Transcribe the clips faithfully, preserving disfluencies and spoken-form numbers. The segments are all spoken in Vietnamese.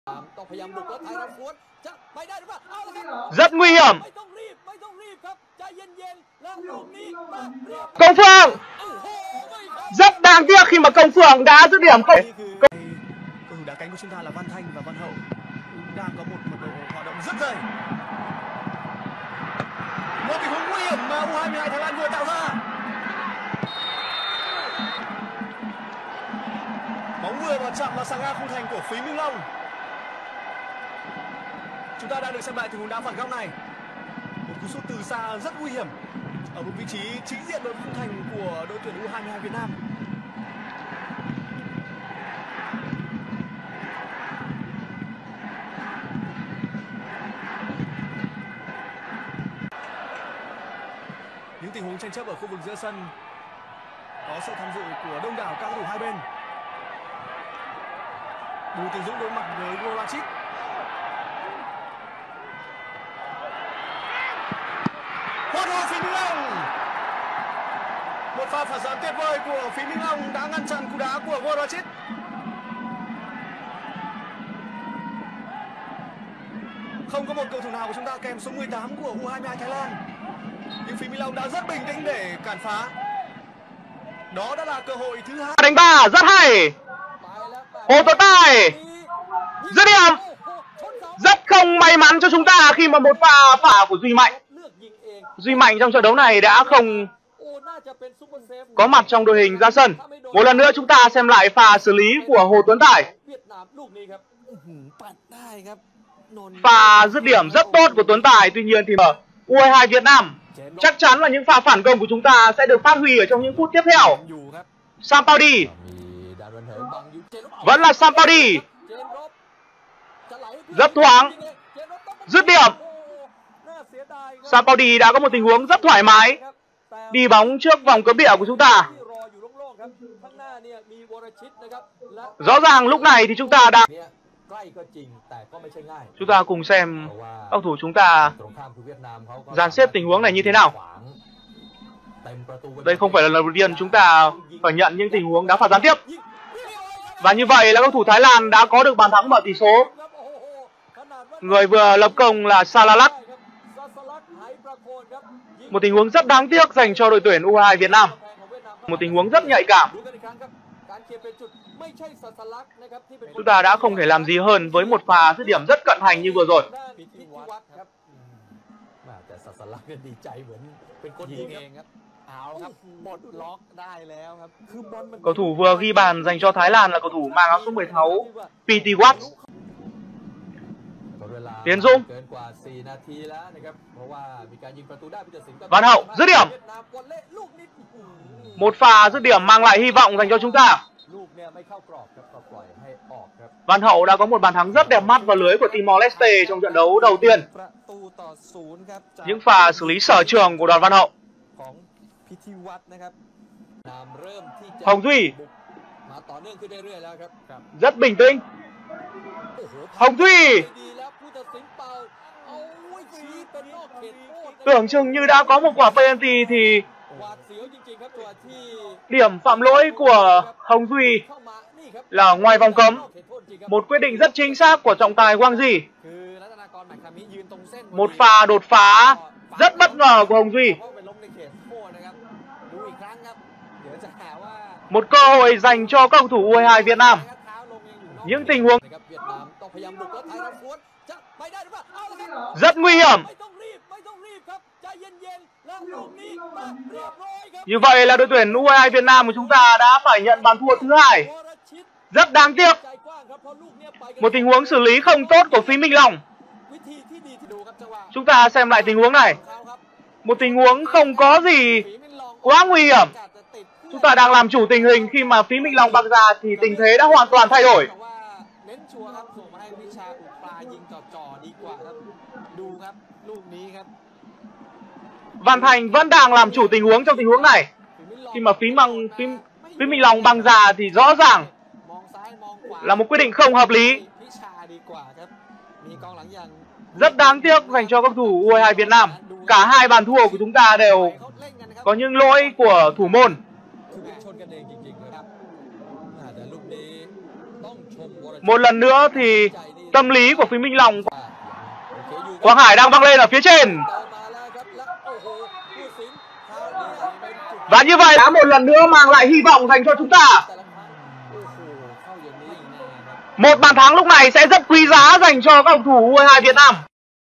Rất nguy hiểm. Công Phượng rất đáng tiếc khi mà Công Phượng đã dứt điểm không. Cầu thủ đá cánh của chúng ta là Văn Thanh và Văn Hậu đang có một mật độ hoạt động rất dày. Một tình huống nguy hiểm mà u hai mươi hai Thái Lan vừa tạo ra. Bóng vừa vào chạm vào sàng ngang khung thành của Phí Minh Long. Chúng ta đang được xem lại tình huống đá phạt góc này. Một cú sút từ xa rất nguy hiểm ở một vị trí chính diện đối khung thành của đội tuyển u hai mươi hai Việt Nam. Những tình huống tranh chấp ở khu vực giữa sân có sự tham dự của đông đảo các cầu thủ hai bên. Bùi Tiến Dũng đối mặt với Voracek. Một hồi Phí Minh Long. Một pha phạt gián tuyệt vời của Phí Minh Long đã ngăn chặn cú đá của Voracek. Không có một cầu thủ nào của chúng ta kèm số mười tám của u hai mươi hai Thái Lan. Nhưng Phí Minh Long đã rất bình tĩnh để cản phá. Đó đã là cơ hội thứ hai. Đánh ba rất hay. Hồ Tuấn Tài dứt điểm. Rất không may mắn cho chúng ta khi mà một pha phả của Duy Mạnh. Duy Mạnh trong trận đấu này đã không có mặt trong đội hình ra sân. Một lần nữa chúng ta xem lại pha xử lý của Hồ Tuấn Tài. Pha dứt điểm rất tốt của Tuấn Tài. Tuy nhiên thì ở u hai mươi hai Việt Nam chắc chắn là những pha phản công của chúng ta sẽ được phát huy ở trong những phút tiếp theo. Sampaoli vẫn là Sampaoli, rất thoáng, dứt điểm. Sampaoli đã có một tình huống rất thoải mái, đi bóng trước vòng cấm địa của chúng ta. Rõ ràng lúc này thì chúng ta đang chúng ta cùng xem cầu thủ chúng ta dàn xếp tình huống này như thế nào. Đây không phải là lần đầu tiên chúng ta phải nhận những tình huống đá phạt gián tiếp. Và như vậy là cầu thủ Thái Lan đã có được bàn thắng mở tỷ số. Người vừa lập công là Salalak. Một tình huống rất đáng tiếc dành cho đội tuyển u hai mươi hai Việt Nam. Một tình huống rất nhạy cảm. Chúng ta đã không thể làm gì hơn với một pha dứt điểm rất cận thành như vừa rồi. Cầu thủ vừa ghi bàn dành cho Thái Lan là cầu thủ mang áo số mười sáu pê tê Watt. Tiến Dũng, Văn Hậu dứt điểm. Một pha dứt điểm mang lại hy vọng dành cho chúng ta. Văn Hậu đã có một bàn thắng rất đẹp mắt vào lưới của Timor-Leste trong trận đấu đầu tiên. Những pha xử lý sở trường của Đoàn Văn Hậu. Hồng Duy rất bình tĩnh. Hồng Duy tưởng chừng như đã có một quả penalty thì điểm phạm lỗi của Hồng Duy là ngoài vòng cấm. Một quyết định rất chính xác của trọng tài Wang Ji. Một pha đột phá rất bất ngờ của Hồng Duy. Một cơ hội dành cho các cầu thủ u hai mươi hai Việt Nam. Những tình huống rất nguy hiểm. Như vậy là đội tuyển u hai mươi hai Việt Nam của chúng ta đã phải nhận bàn thua thứ hai. Rất đáng tiếc. Một tình huống xử lý không tốt của Phí Minh Long. Chúng ta xem lại tình huống này. Một tình huống không có gì quá nguy hiểm. Chúng ta đang làm chủ tình hình, khi mà Phí Minh Long băng ra thì tình thế đã hoàn toàn thay đổi. Văn Thành vẫn đang làm chủ tình huống trong tình huống này. Khi mà Phí, Măng, Phí, Phí Minh Long băng ra thì rõ ràng là một quyết định không hợp lý. Rất đáng tiếc dành cho các thủ u hai mươi hai Việt Nam. Cả hai bàn thua của chúng ta đều có những lỗi của thủ môn. Một lần nữa thì tâm lý của phía Minh Long. Quang Hải đang văng lên ở phía trên. Và như vậy đã một lần nữa mang lại hy vọng dành cho chúng ta. Một bàn thắng lúc này sẽ rất quý giá dành cho các cầu thủ u hai hai Việt Nam.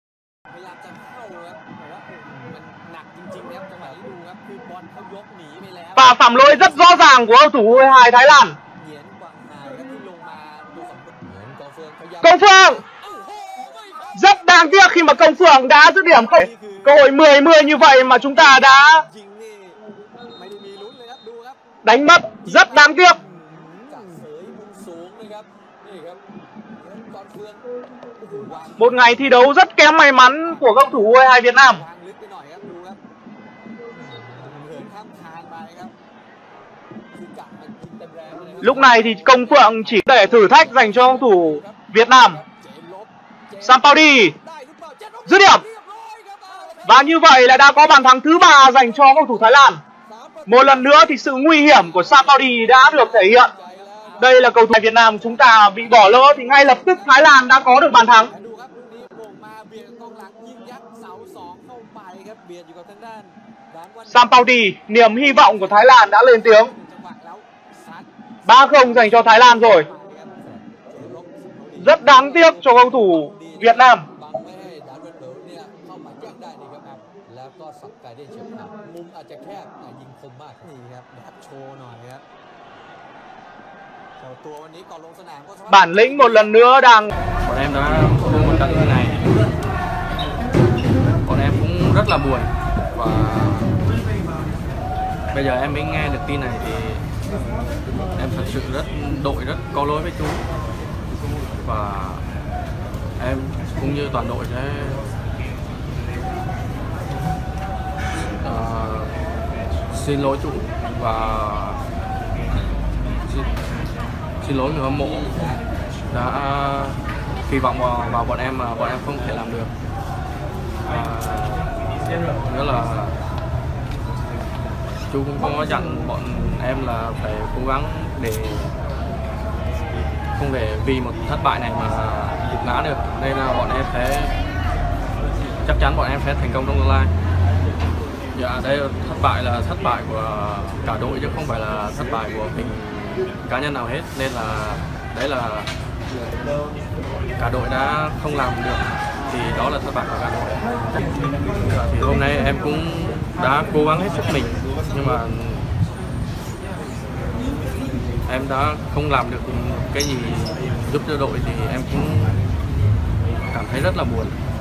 Và phạm lỗi rất rõ ràng của cầu thủ u hai hai Thái Lan. Công Phượng rất đáng tiếc khi mà Công Phượng đã dứt điểm không. Cơ hội mười mười như vậy mà chúng ta đã đánh mất, rất đáng tiếc. Một ngày thi đấu rất kém may mắn của các cầu thủ u hai hai Việt Nam. Lúc này thì Công Phượng chỉ để thử thách dành cho cầu thủ Việt Nam. Sampaoli dứt điểm. Và như vậy là đã có bàn thắng thứ ba dành cho cầu thủ Thái Lan. Một lần nữa thì sự nguy hiểm của Sampaoli đã được thể hiện. Đây là cầu thủ Việt Nam chúng ta bị bỏ lỡ thì ngay lập tức Thái Lan đã có được bàn thắng. Sampaoli, niềm hy vọng của Thái Lan đã lên tiếng. ba không dành cho Thái Lan rồi. Rất đáng tiếc cho cầu thủ Việt Nam. Bản lĩnh một lần nữa đang. Bọn em đã thua một trận như này. Bọn em cũng rất là buồn. Và bây giờ em mới nghe được tin này thì em thật sự rất đội rất có lỗi với chú. Và em cũng như toàn đội sẽ uh, xin lỗi chú và xin, xin lỗi người hâm mộ đã kỳ vọng vào, vào bọn em mà bọn em không thể làm được. Và nữa là chú cũng có dặn bọn em là phải cố gắng để không để vì một thất bại này mà gục ngã được, nên là bọn em sẽ chắc chắn bọn em sẽ thành công trong tương lai. Dạ, đây thất bại là thất bại của cả đội chứ không phải là thất bại của mình cá nhân nào hết, nên là đấy là cả đội đã không làm được thì đó là thất bại của cả đội. Dạ, thì hôm nay em cũng đã cố gắng hết sức mình, nhưng mà em đã không làm được cái gì giúp cho đội thì em cũng cảm thấy rất là buồn.